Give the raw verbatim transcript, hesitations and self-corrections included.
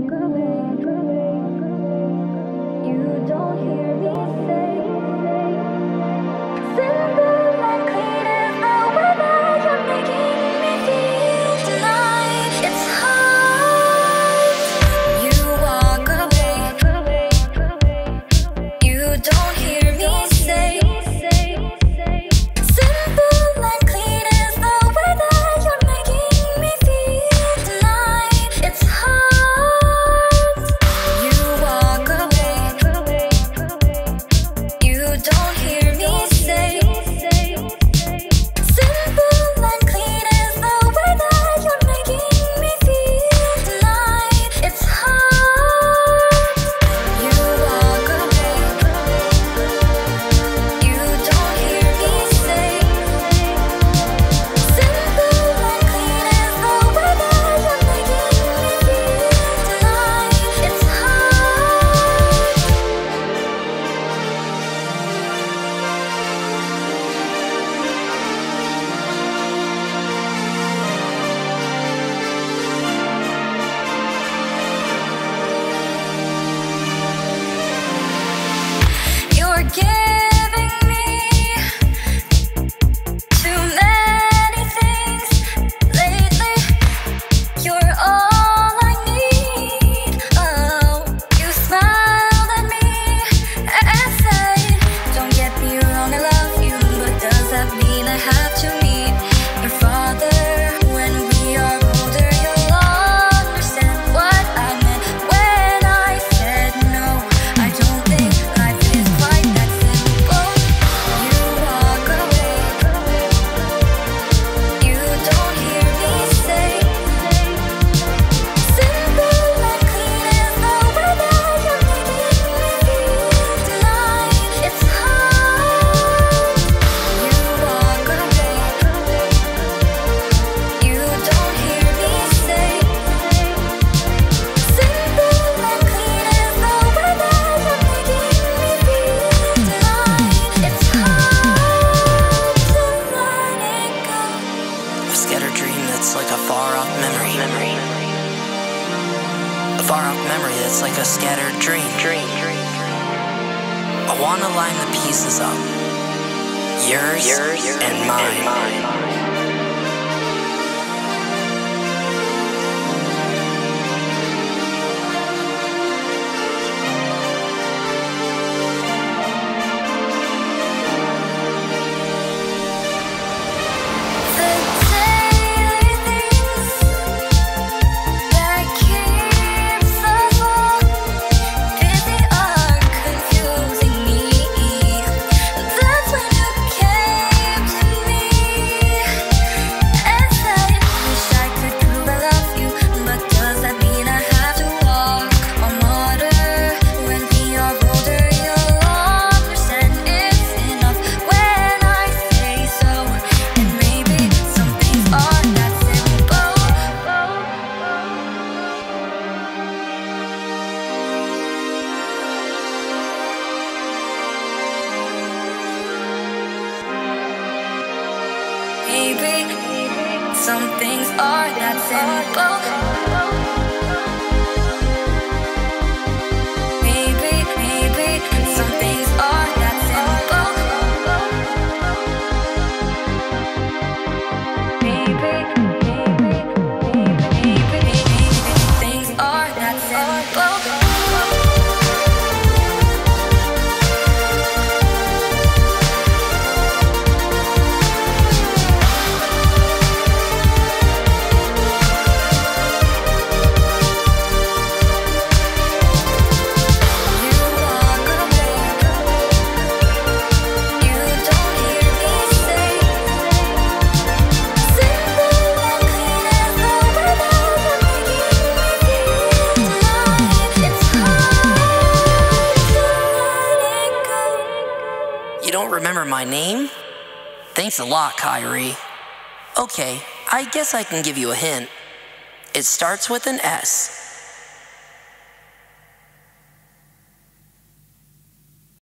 You don't hear me say, simple and clean is the way that you're making me feel tonight. It's hard. You walk away. You don't hear me say, simple and clean is the way that you're making me feel tonight. It's hard. You walk away. You don't hear me say, simple and clean is the way that you're making me feel tonight. It's hard. You walk away. You don't hear me say, simple and clean is the way that you're making me feel tonight. It's hard. You're giving me too many things lately. You're all I need. Oh, you smiled at me and said, "Don't get me wrong, I love you, but does that mean I have to meet your father? When we are older, you'll understand what I meant when I said no. I don't think life is quite that simple." You walk away. You don't hear me say, simple and clean is the way that you're making me feel tonight. It's hard. You walk away. You don't hear me say, simple and clean is the way that you're making me feel tonight. It's hard to let it go. A scattered dream that's like a far-off memory. Memory. A far-off memory that's like a scattered dream. Dream. I wanna line the pieces up. Yours, Yours and mine. And mine. The daily things that keeps us all busy are confusing me. That's when you came to me and said, "Wish I could prove I love you, but does that mean I have to walk on water? When we are older, you'll understand it's enough when I say so. And maybe some things are that simple." Maybe some things are that simple. Maybe, maybe some things are that simple. Maybe, maybe, maybe, maybe things are that simple. You walk away. You don't hear me say, simple and clean is the way that you're making me feel tonight. It's hard to let it go. You don't remember my name? Thanks a lot, Kyrie. Okay, I guess I can give you a hint. It starts with an S.